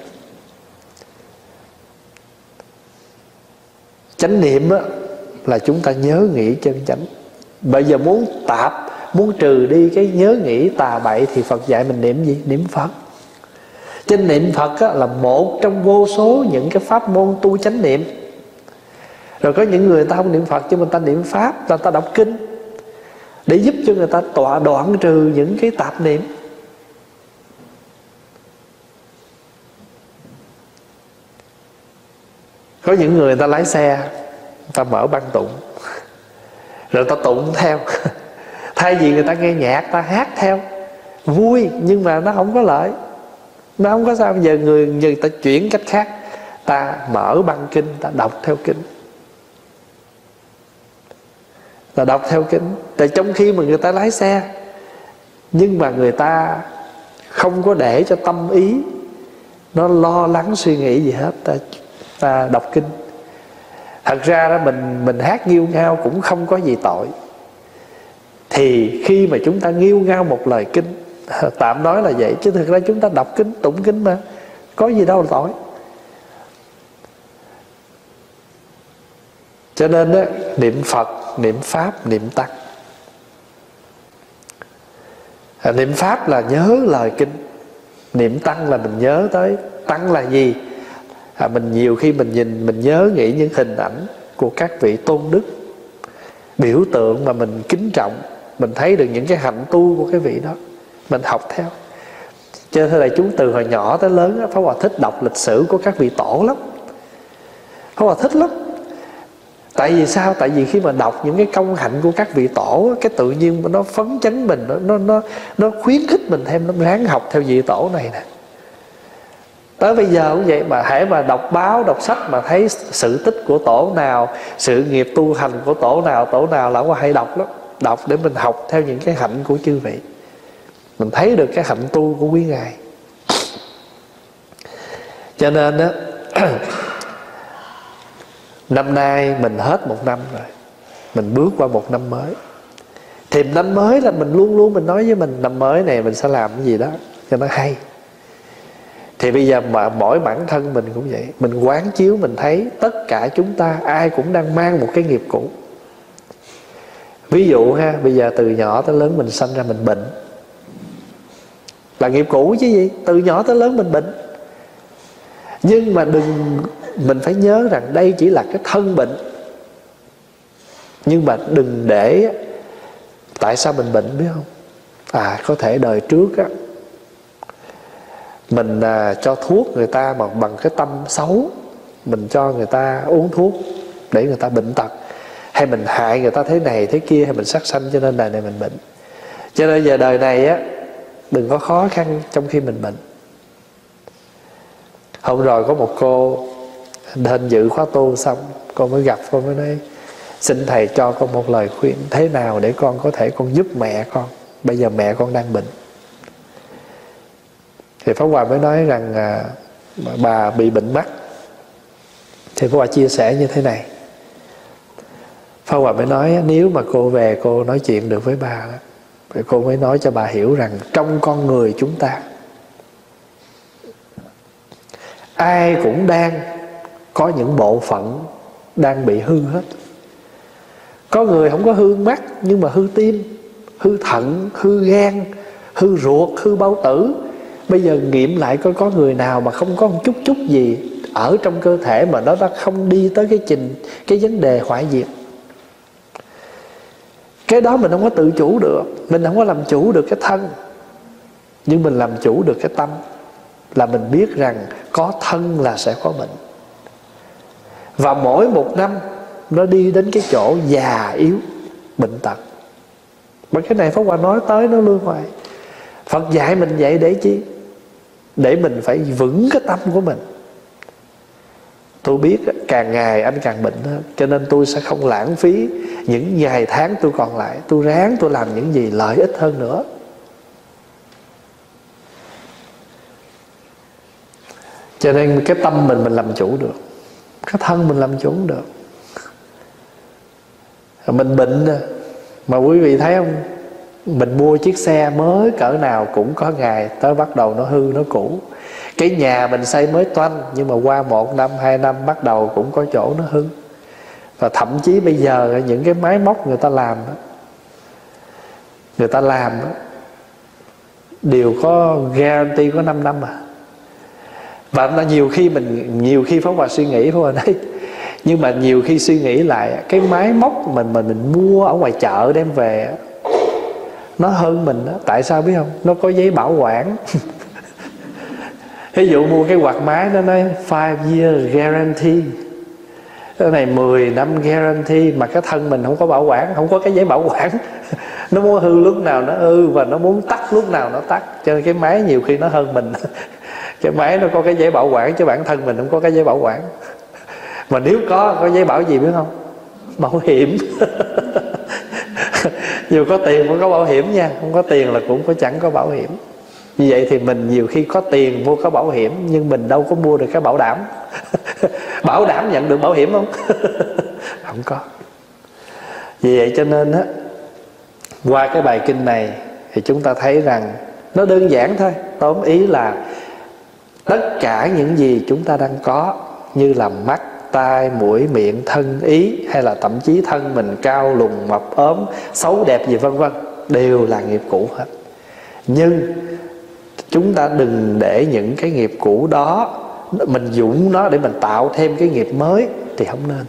Chánh niệm á, là chúng ta nhớ nghĩ chân chánh. Bây giờ muốn tạp, muốn trừ đi cái nhớ nghĩ tà bậy thì Phật dạy mình niệm gì? Niệm Phật. Trên niệm Phật á, là một trong vô số những cái pháp môn tu chánh niệm. Rồi có những người ta không niệm Phật, nhưng mà ta niệm Pháp, ta, ta đọc kinh để giúp cho người ta tọa đoạn trừ những cái tạp niệm. Có những người ta lái xe, ta mở băng tụng, rồi ta tụng theo. Thay vì người ta nghe nhạc, ta hát theo, vui, nhưng mà nó không có lợi. Nó không có sao. Giờ người, người ta chuyển cách khác, ta mở băng kinh, ta đọc theo kinh, ta đọc theo kinh. Tại trong khi mà người ta lái xe, nhưng mà người ta không có để cho tâm ý nó lo lắng suy nghĩ gì hết. Ta, ta đọc kinh. Thật ra đó, mình mình hát nghêu ngao cũng không có gì tội. Thì khi mà chúng ta nghêu ngao một lời kinh, tạm nói là vậy, chứ thực ra chúng ta đọc kinh, tụng kinh mà, có gì đâu là tội. Cho nên đó, niệm Phật, niệm Pháp, niệm Tăng. à, Niệm Pháp là nhớ lời kinh, niệm Tăng là mình nhớ tới Tăng là gì. à, Mình nhiều khi mình nhìn, mình nhớ nghĩ những hình ảnh của các vị tôn đức, biểu tượng mà mình kính trọng. Mình thấy được những cái hạnh tu của cái vị đó, mình học theo. Cho nên là chúng từ hồi nhỏ tới lớn, Pháp Hòa thích đọc lịch sử của các vị tổ lắm. Pháp Hòa thích lắm. Tại vì sao? Tại vì khi mà đọc những cái công hạnh của các vị tổ, cái tự nhiên nó phấn chấn mình, Nó nó nó, nó khuyến khích mình thêm, nó ráng học theo vị tổ này nè. Tới bây giờ cũng vậy, mà hễ mà đọc báo, đọc sách mà thấy sự tích của tổ nào, sự nghiệp tu hành của tổ nào, tổ nào là Hòa hay đọc lắm. Đọc để mình học theo những cái hạnh của chư vị, mình thấy được cái hạnh tu của quý ngài. Cho nên á, năm nay mình hết một năm rồi, mình bước qua một năm mới. Thì năm mới là mình luôn luôn mình nói với mình, năm mới này mình sẽ làm cái gì đó cho nó hay. Thì bây giờ mà mỗi bản thân mình cũng vậy, mình quán chiếu, mình thấy tất cả chúng ta ai cũng đang mang một cái nghiệp cũ. Ví dụ ha, bây giờ từ nhỏ tới lớn mình sanh ra mình bệnh, là nghiệp cũ chứ gì. Từ nhỏ tới lớn mình bệnh. Nhưng mà đừng, mình phải nhớ rằng đây chỉ là cái thân bệnh. Nhưng mà đừng để, tại sao mình bệnh biết không? À, có thể đời trước á, mình à, cho thuốc người ta mà bằng cái tâm xấu. Mình cho người ta uống thuốc để người ta bệnh tật, hay mình hại người ta thế này thế kia, hay mình sát sanh, cho nên đời này mình bệnh. Cho nên giờ đời này á, đừng có khó khăn trong khi mình bệnh. Hôm rồi có một cô đến dự khóa tu xong, cô mới gặp, cô mới nói xin thầy cho con một lời khuyên, thế nào để con có thể con giúp mẹ con, bây giờ mẹ con đang bệnh. Thì Pháp Hòa mới nói rằng à, bà bị bệnh mắt. Thì Pháp Hòa chia sẻ như thế này. Pháp Hòa mới nói nếu mà cô về cô nói chuyện được với bà đó, thì cô mới nói cho bà hiểu rằng trong con người chúng ta ai cũng đang có những bộ phận đang bị hư hết. Có người không có hư mắt, nhưng mà hư tim, hư thận, hư gan, hư ruột, hư bao tử. Bây giờ nghiệm lại coi có người nào mà không có một chút chút gì ở trong cơ thể mà nó đã không đi tới cái trình, cái vấn đề hoại diệt. Cái đó mình không có tự chủ được. Mình không có làm chủ được cái thân, nhưng mình làm chủ được cái tâm. Là mình biết rằng có thân là sẽ có bệnh. Và mỗi một năm nó đi đến cái chỗ già yếu, bệnh tật. Mà cái này Pháp Hòa nói tới nó luôn hoài. Phật dạy mình vậy để chi? Để mình phải vững cái tâm của mình. Tôi biết càng ngày anh càng bệnh hơn, cho nên tôi sẽ không lãng phí những ngày tháng tôi còn lại. Tôi ráng tôi làm những gì lợi ích hơn nữa. Cho nên cái tâm mình mình làm chủ được, cái thân mình làm chủ không được. Mình bệnh mà quý vị thấy không, mình mua chiếc xe mới cỡ nào cũng có ngày tới bắt đầu nó hư, nó cũ. Cái nhà mình xây mới toanh, nhưng mà qua một năm, hai năm bắt đầu cũng có chỗ nó hư. Và thậm chí bây giờ những cái máy móc người ta làm đó, người ta làm đó, đều có guarantee có năm năm à. Và nó nhiều khi mình nhiều khi Pháp Hòa suy nghĩ Pháp Hòa đấy, nhưng mà nhiều khi suy nghĩ lại, cái máy móc mình mình mình mua ở ngoài chợ đem về nó hơn mình đó. Tại sao biết không? Nó có giấy bảo quản. Ví dụ mua cái quạt máy nó nói five year guarantee, cái này mười năm guarantee, mà cái thân mình không có bảo quản, không có cái giấy bảo quản. Nó muốn hư lúc nào nó hư, và nó muốn tắt lúc nào nó tắt. Cho nên cái máy nhiều khi nó hơn mình. Cái máy nó có cái giấy bảo quản, chứ bản thân mình không có cái giấy bảo quản. Mà nếu có, có giấy bảo gì biết không? Bảo hiểm. Dù có tiền cũng có bảo hiểm nha, không có tiền là cũng có chẳng có bảo hiểm. Như vậy thì mình nhiều khi có tiền mua có bảo hiểm, nhưng mình đâu có mua được cái bảo đảm. Bảo đảm nhận được bảo hiểm không? Không có. Vì vậy cho nên á, qua cái bài kinh này thì chúng ta thấy rằng nó đơn giản thôi. Tóm ý là tất cả những gì chúng ta đang có, như là mắt, tai, mũi, miệng, thân, ý, hay là thậm chí thân mình cao lùn, mập, ốm, xấu đẹp gì vân vân, đều là nghiệp cũ hết. Nhưng chúng ta đừng để những cái nghiệp cũ đó mình dụng nó để mình tạo thêm cái nghiệp mới thì không nên.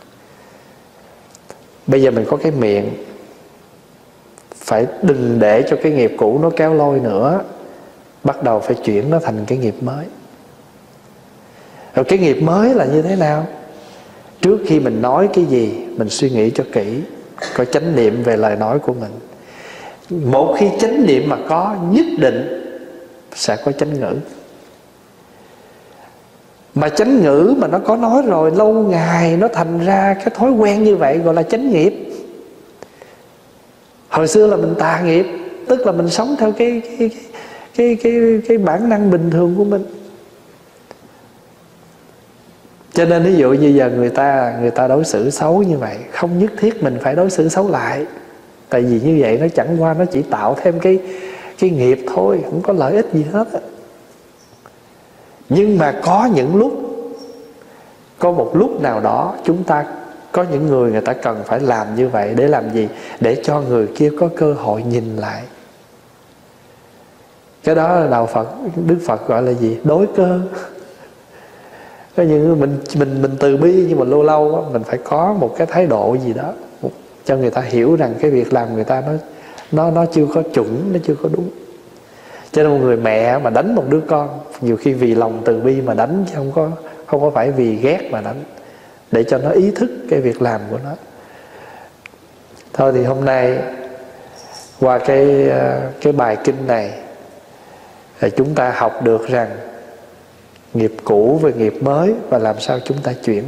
Bây giờ mình có cái miệng, phải đừng để cho cái nghiệp cũ nó kéo lôi nữa, bắt đầu phải chuyển nó thành cái nghiệp mới. Rồi cái nghiệp mới là như thế nào? Trước khi mình nói cái gì, mình suy nghĩ cho kỹ, có chánh niệm về lời nói của mình. Một khi chánh niệm mà có, nhất định sẽ có chánh ngữ. Mà chánh ngữ mà nó có nói rồi, lâu ngày nó thành ra cái thói quen như vậy, gọi là chánh nghiệp. Hồi xưa là mình tà nghiệp, tức là mình sống theo cái cái cái cái cái bản năng bình thường của mình. Cho nên ví dụ như giờ người ta người ta đối xử xấu như vậy, không nhất thiết mình phải đối xử xấu lại. Tại vì như vậy nó chẳng qua nó chỉ tạo thêm cái cái nghiệp thôi, không có lợi ích gì hết. Nhưng mà có những lúc, có một lúc nào đó chúng ta có những người người ta cần phải làm như vậy. Để làm gì? Để cho người kia có cơ hội nhìn lại. Cái đó là đạo Phật, Đức Phật gọi là gì? Đối cơ. Có những người mình mình mình từ bi, nhưng mà lâu lâu á, mình phải có một cái thái độ gì đó cho người ta hiểu rằng cái việc làm người ta nó nó nó chưa có chuẩn, nó chưa có đúng. Cho nên một người mẹ mà đánh một đứa con, nhiều khi vì lòng từ bi mà đánh, chứ không có không có phải vì ghét mà đánh, để cho nó ý thức cái việc làm của nó. Thôi thì hôm nay qua cái cái bài kinh này thì chúng ta học được rằng nghiệp cũ với nghiệp mới, và làm sao chúng ta chuyển.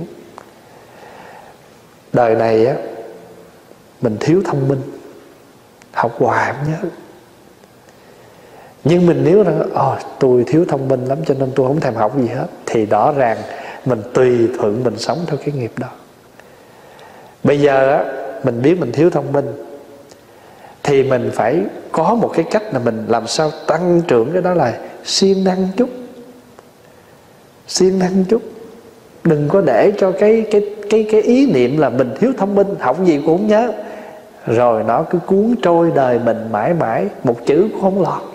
Đời này á, mình thiếu thông minh, học hoài không nhớ. Nhưng mình nếu rằng oh, tôi thiếu thông minh lắm cho nên tôi không thèm học gì hết, thì rõ ràng mình tùy thuận mình sống theo cái nghiệp đó. Bây giờ á, mình biết mình thiếu thông minh thì mình phải có một cái cách là mình làm sao tăng trưởng cái đó, là siêng năng chút. Siêng năng chút. Đừng có để cho cái cái cái cái ý niệm là mình thiếu thông minh, học gì cũng không nhớ, rồi nó cứ cuốn trôi đời mình mãi mãi, một chữ cũng không lọt.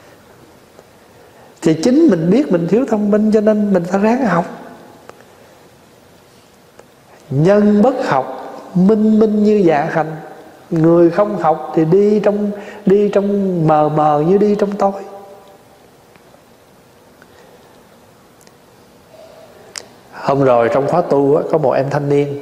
Thì chính mình biết mình thiếu thông minh, cho nên mình phải ráng học. Nhân bất học, minh minh như dạ hành. Người không học thì đi trong đi trong mờ mờ như đi trong tối. Hôm rồi trong khóa tu á, có một em thanh niên,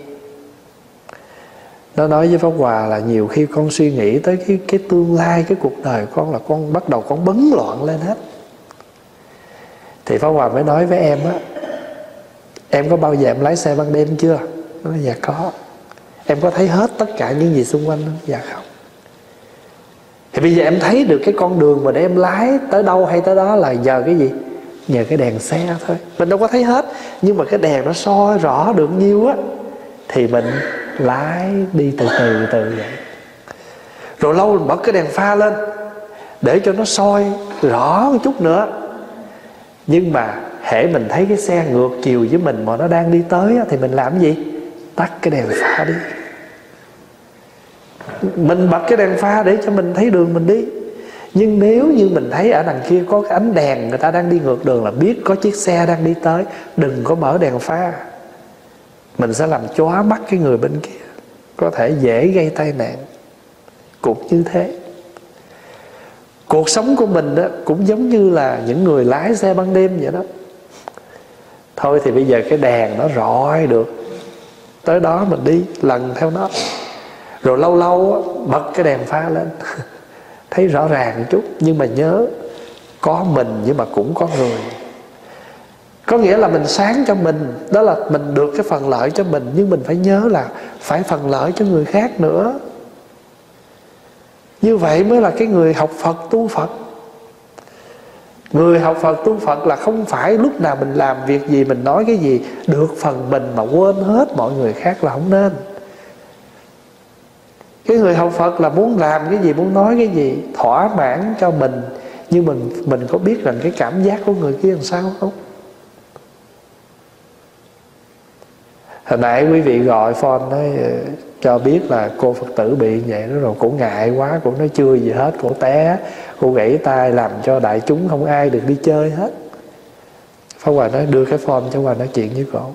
nó nói với Pháp Hòa là nhiều khi con suy nghĩ tới cái, cái tương lai, cái cuộc đời con, là con bắt đầu con bấn loạn lên hết. Thì Pháp Hòa mới nói với em á, em có bao giờ em lái xe ban đêm chưa? Nó nói dạ có. Em có thấy hết tất cả những gì xung quanh không? Dạ không. Thì bây giờ em thấy được cái con đường mà để em lái tới đâu hay tới đó là nhờ cái gì? Nhờ cái đèn xe thôi. Mình đâu có thấy hết, nhưng mà cái đèn nó soi rõ được nhiêu á, thì mình lái đi từ từ từ vậy. Rồi lâu mình bật cái đèn pha lên để cho nó soi rõ một chút nữa. Nhưng mà hễ mình thấy cái xe ngược chiều với mình mà nó đang đi tới á, thì mình làm gì? Tắt cái đèn pha đi. Mình bật cái đèn pha để cho mình thấy đường mình đi. Nhưng nếu như mình thấy ở đằng kia có cái ánh đèn, người ta đang đi ngược đường, là biết có chiếc xe đang đi tới, đừng có mở đèn pha. Mình sẽ làm chóa mắt cái người bên kia, có thể dễ gây tai nạn. Cũng như thế, cuộc sống của mình đó cũng giống như là những người lái xe ban đêm vậy đó. Thôi thì bây giờ cái đèn nó rọi được, tới đó mình đi lần theo nó. Rồi lâu lâu á, bật cái đèn pha lên thấy rõ ràng một chút. Nhưng mà nhớ, có mình nhưng mà cũng có người. Có nghĩa là mình sáng cho mình, đó là mình được cái phần lợi cho mình, nhưng mình phải nhớ là phải phần lợi cho người khác nữa. Như vậy mới là cái người học Phật tu Phật. Người học Phật tu Phật là không phải lúc nào mình làm việc gì, mình nói cái gì được phần mình mà quên hết mọi người khác, là không nên. Cái người học Phật là muốn làm cái gì, muốn nói cái gì thỏa mãn cho mình, nhưng mình mình có biết rằng cái cảm giác của người kia làm sao không? Hồi nãy quý vị gọi phone nói cho biết là cô Phật tử bị vậy đó, rồi cổ ngại quá, cổ nói chưa gì hết, cổ té, cô gãy tay, làm cho đại chúng không ai được đi chơi hết. Pháp Hòa nói đưa cái phone cho Hòa nói chuyện với cổ.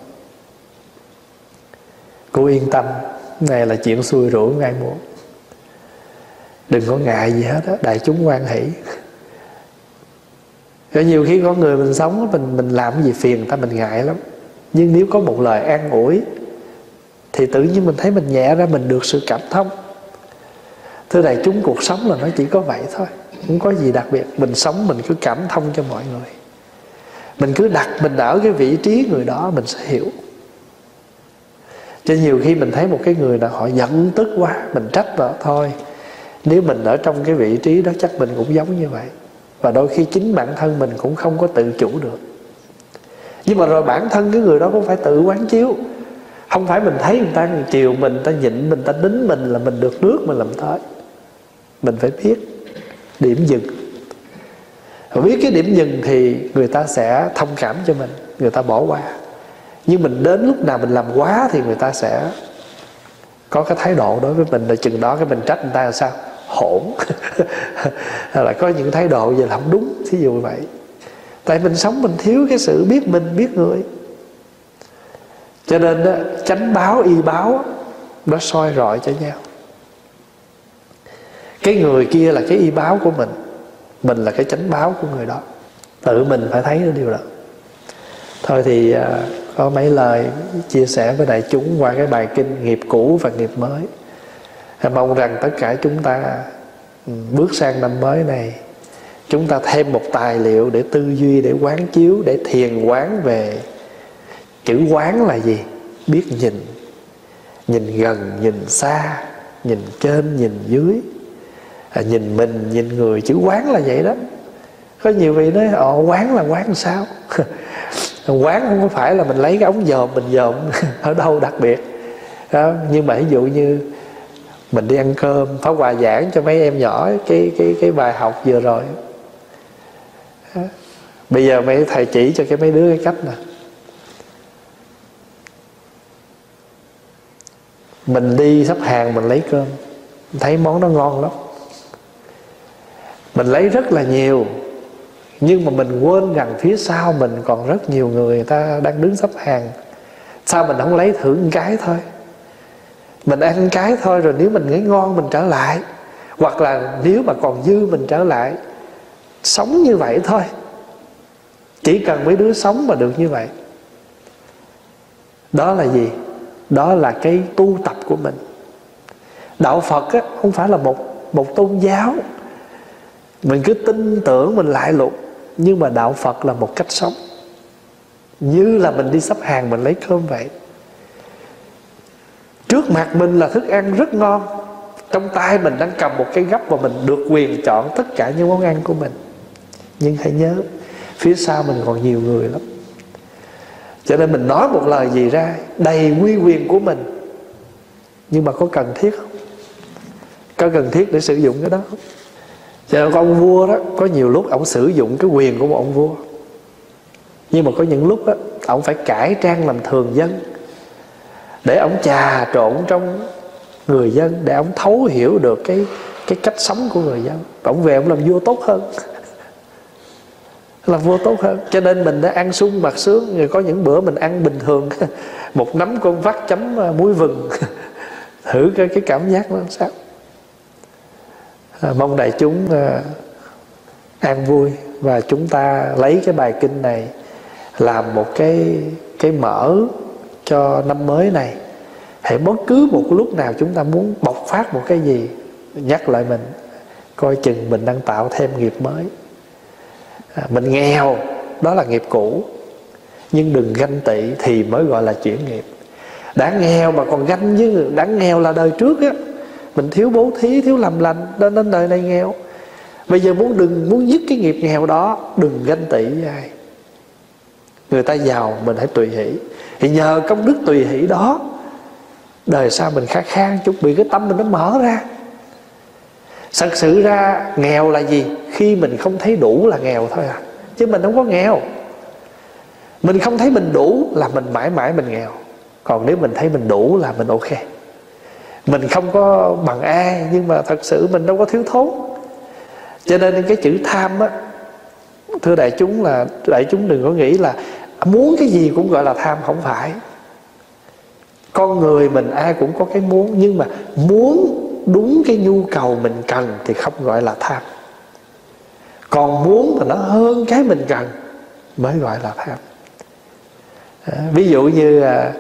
Cô yên tâm, này là chuyện xui rủi không ai muốn. Đừng có ngại gì hết á, đại chúng hoan hỷ. Có nhiều khi có người mình sống, mình mình làm cái gì phiền ta, mình ngại lắm. Nhưng nếu có một lời an ủi thì tự nhiên mình thấy mình nhẹ ra, mình được sự cảm thông. Thưa đại chúng, cuộc sống là nó chỉ có vậy thôi, không có gì đặc biệt. Mình sống mình cứ cảm thông cho mọi người, mình cứ đặt mình ở cái vị trí người đó, mình sẽ hiểu. Cho nhiều khi mình thấy một cái người nào họ giận tức quá, mình trách họ thôi. Nếu mình ở trong cái vị trí đó chắc mình cũng giống như vậy. Và đôi khi chính bản thân mình cũng không có tự chủ được. Nhưng mà rồi bản thân cái người đó cũng phải tự quán chiếu. Không phải mình thấy người ta chiều mình, người ta nhịn mình, người ta nín mình là mình được nước mình làm tới. Mình phải biết điểm dừng. Và biết cái điểm dừng thì người ta sẽ thông cảm cho mình, người ta bỏ qua. Nhưng mình đến lúc nào mình làm quá thì người ta sẽ có cái thái độ đối với mình, là chừng đó cái mình trách người ta là sao? Hỗn. Hay là có những thái độ gì là không đúng, thí dụ như vậy. Tại mình sống mình thiếu cái sự biết mình, biết người. Cho nên đó, chánh báo, y báo nó soi rọi cho nhau. Cái người kia là cái y báo của mình, mình là cái chánh báo của người đó. Tự mình phải thấy cái điều đó. Thôi thì uh, có mấy lời chia sẻ với đại chúng qua cái bài kinh nghiệp cũ và nghiệp mới. Mong rằng tất cả chúng ta bước sang năm mới này, chúng ta thêm một tài liệu để tư duy, để quán chiếu, để thiền quán về chữ quán là gì? Biết nhìn. Nhìn gần, nhìn xa, nhìn trên, nhìn dưới, à, nhìn mình, nhìn người. Chữ quán là vậy đó. Có nhiều vị nói ồ quán là quán làm sao? Quán không có phải là mình lấy cái ống dòm mình dòm ở đâu đặc biệt đó. Nhưng mà ví dụ như mình đi ăn cơm, Pháp Hòa giảng cho mấy em nhỏ cái cái cái bài học vừa rồi. Bây giờ mấy thầy chỉ cho cái mấy đứa cái cách nè. Mình đi sắp hàng mình lấy cơm, thấy món nó ngon lắm, mình lấy rất là nhiều, nhưng mà mình quên rằng phía sau mình còn rất nhiều người, người ta đang đứng sắp hàng. Sao mình không lấy thử một cái thôi? Mình ăn cái thôi, rồi nếu mình nghĩ ngon mình trở lại, hoặc là nếu mà còn dư mình trở lại. Sống như vậy thôi. Chỉ cần mấy đứa sống mà được như vậy. Đó là gì? Đó là cái tu tập của mình. Đạo Phật á, không phải là một, một tôn giáo mình cứ tin tưởng mình lại lục. Nhưng mà đạo Phật là một cách sống. Như là mình đi sắp hàng mình lấy cơm vậy. Trước mặt mình là thức ăn rất ngon, trong tay mình đang cầm một cái gắp và mình được quyền chọn tất cả những món ăn của mình. Nhưng hãy nhớ, phía sau mình còn nhiều người lắm. Cho nên mình nói một lời gì ra đầy uy quyền của mình, nhưng mà có cần thiết không? Có cần thiết để sử dụng cái đó không? Cho nên ông vua đó, có nhiều lúc ông sử dụng cái quyền của một ông vua, nhưng mà có những lúc đó, ông phải cải trang làm thường dân, để ông trà trộn trong người dân, để ông thấu hiểu được cái cái cách sống của người dân. Ông về ông làm vua tốt hơn, làm vua tốt hơn. Cho nên mình đã ăn sung mặc sướng. Rồi có những bữa mình ăn bình thường một nắm con vắt chấm muối vừng thử cái, cái cảm giác nó sao. à, Mong đại chúng à, an vui. Và chúng ta lấy cái bài kinh này làm một cái, cái mở cho năm mới này. Hãy bất cứ một lúc nào chúng ta muốn bộc phát một cái gì, nhắc lại mình, coi chừng mình đang tạo thêm nghiệp mới. à, Mình nghèo, đó là nghiệp cũ, nhưng đừng ganh tị thì mới gọi là chuyển nghiệp. Đã nghèo mà còn ganh với người, đã nghèo là đời trước á, mình thiếu bố thí, thiếu làm lành, nên đến đời này nghèo. Bây giờ muốn đừng muốn dứt cái nghiệp nghèo đó, đừng ganh tị với ai. Người ta giàu mình hãy tùy hỷ. Thì nhờ công đức tùy hỷ đó, đời sau mình khá khang chút, bị cái tâm mình nó mở ra. Thật sự ra nghèo là gì? Khi mình không thấy đủ là nghèo thôi à, chứ mình không có nghèo. Mình không thấy mình đủ là mình mãi mãi mình nghèo. Còn nếu mình thấy mình đủ là mình ok. Mình không có bằng ai, nhưng mà thật sự mình đâu có thiếu thốn. Cho nên cái chữ tham á, thưa đại chúng, là đại chúng đừng có nghĩ là muốn cái gì cũng gọi là tham. Không phải. Con người mình ai cũng có cái muốn, nhưng mà muốn đúng cái nhu cầu mình cần thì không gọi là tham. Còn muốn mà nó hơn cái mình cần mới gọi là tham. à, Ví dụ như à,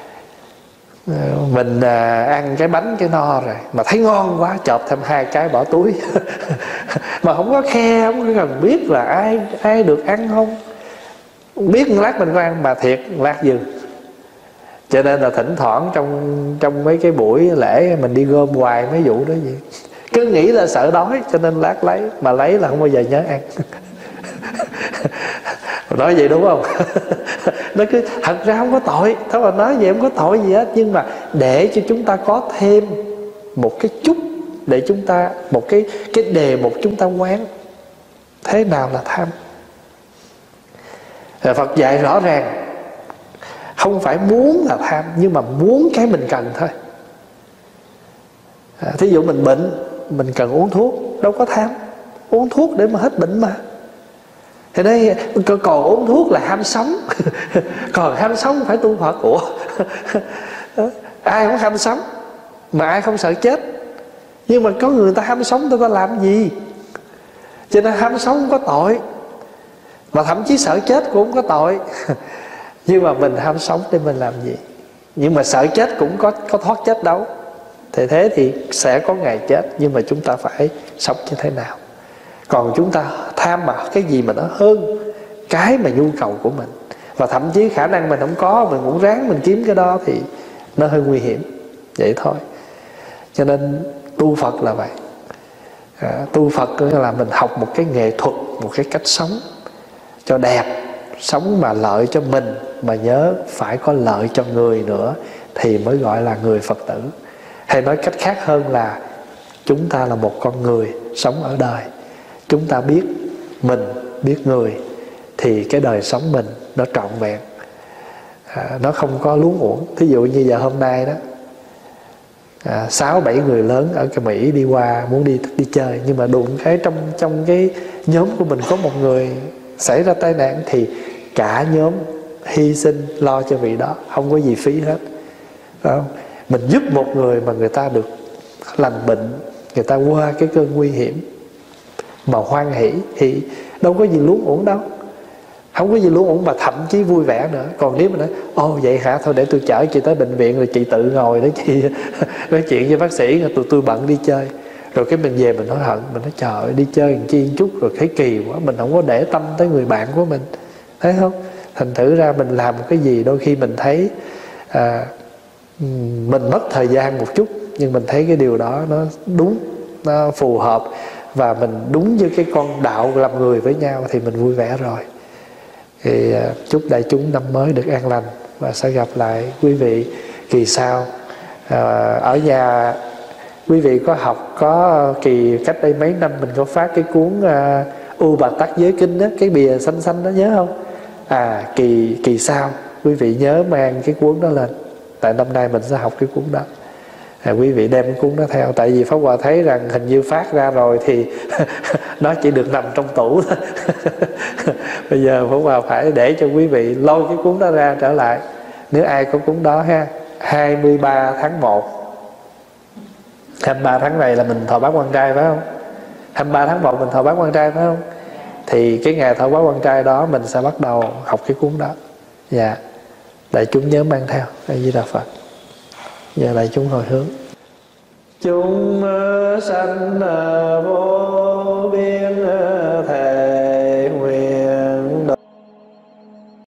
mình à, ăn cái bánh cái no rồi mà thấy ngon quá, chộp thêm hai cái bỏ túi mà không có khe, không có cần biết là ai ai được ăn không. Biết một lát mình có ăn, mà thiệt một lát dư. Cho nên là thỉnh thoảng trong trong mấy cái buổi lễ mình đi gom hoài mấy vụ đó gì, cứ nghĩ là sợ đói cho nên lát lấy, mà lấy là không bao giờ nhớ ăn. Nói vậy đúng không? Nó cứ thật ra không có tội, thôi mà nói vậy không có tội gì hết, nhưng mà để cho chúng ta có thêm một cái chút, để chúng ta một cái cái đề một chúng ta quán thế nào là tham. Rồi Phật dạy rõ ràng, không phải muốn là tham, nhưng mà muốn cái mình cần thôi. à, Thí dụ mình bệnh, mình cần uống thuốc, đâu có tham. Uống thuốc để mà hết bệnh mà. Thì đây còn uống thuốc là ham sống. Còn ham sống phải tu Phật. Ủa ai không ham sống, mà ai không sợ chết. Nhưng mà có người ta ham sống, người ta làm gì? Cho nên ham sống không có tội, mà thậm chí sợ chết cũng không có tội. Nhưng mà mình ham sống để mình làm gì? Nhưng mà sợ chết cũng có, có thoát chết đâu. Thì thế thì sẽ có ngày chết, nhưng mà chúng ta phải sống như thế nào. Còn chúng ta tham mà cái gì mà nó hơn cái mà nhu cầu của mình, và thậm chí khả năng mình không có, mình cũng ráng mình kiếm cái đó, thì nó hơi nguy hiểm. Vậy thôi. Cho nên tu Phật là vậy. à, Tu Phật là mình học một cái nghệ thuật, một cái cách sống cho đẹp. Sống mà lợi cho mình, mà nhớ phải có lợi cho người nữa, thì mới gọi là người Phật tử. Hay nói cách khác hơn là chúng ta là một con người sống ở đời. Chúng ta biết mình, biết người, thì cái đời sống mình nó trọn vẹn, à, nó không có luống uổng. Thí dụ như giờ hôm nay đó, à, sáu bảy người lớn ở cái Mỹ đi qua muốn đi đi chơi, nhưng mà đụng cái trong trong cái nhóm của mình có một người xảy ra tai nạn, thì cả nhóm hy sinh lo cho vị đó, không có gì phí hết. Phải không? Mình giúp một người mà người ta được lành bệnh, người ta qua cái cơn nguy hiểm mà hoan hỷ, thì đâu có gì luống uổng đâu. Không có gì luống uổng, mà thậm chí vui vẻ nữa. Còn nếu mà nói ồ vậy hả, thôi để tôi chở chị tới bệnh viện, rồi chị tự ngồi để chị nói chuyện với bác sĩ, rồi tụi tôi bận đi chơi. Rồi cái mình về mình nói hận, mình nói trời ơi, đi chơi làm chi một chút rồi thấy kỳ quá, mình không có để tâm tới người bạn của mình. Thấy không? Thành thử ra mình làm một cái gì đôi khi mình thấy à, mình mất thời gian một chút, nhưng mình thấy cái điều đó nó đúng, nó phù hợp, và mình đúng như cái con đạo làm người với nhau, thì mình vui vẻ rồi. Thì à, chúc đại chúng năm mới được an lành, và sẽ gặp lại quý vị kỳ sau. à, Ở nhà quý vị có học, có kỳ cách đây mấy năm mình có phát cái cuốn uh, U Bà Tắc Giới Kinh đó, cái bìa xanh xanh đó, nhớ không? À kỳ kỳ sau quý vị nhớ mang cái cuốn đó lên, tại năm nay mình sẽ học cái cuốn đó. à, quý vị đem cái cuốn đó theo. Tại vì Pháp Hòa thấy rằng hình như phát ra rồi thì nó chỉ được nằm trong tủ thôi. Bây giờ Pháp Hòa phải để cho quý vị lôi cái cuốn đó ra trở lại. Nếu ai có cuốn đó ha, hai mươi ba tháng một, hai mươi ba tháng này là mình thọ bát quan trai phải không? hai mươi ba tháng một mình thọ bát quan trai phải không? Thì cái ngày thọ bát quan trai đó mình sẽ bắt đầu học cái cuốn đó. Dạ, đại chúng nhớ mang theo. A Di Đà Phật. Giờ đại chúng hồi hướng. Chúng sanh vô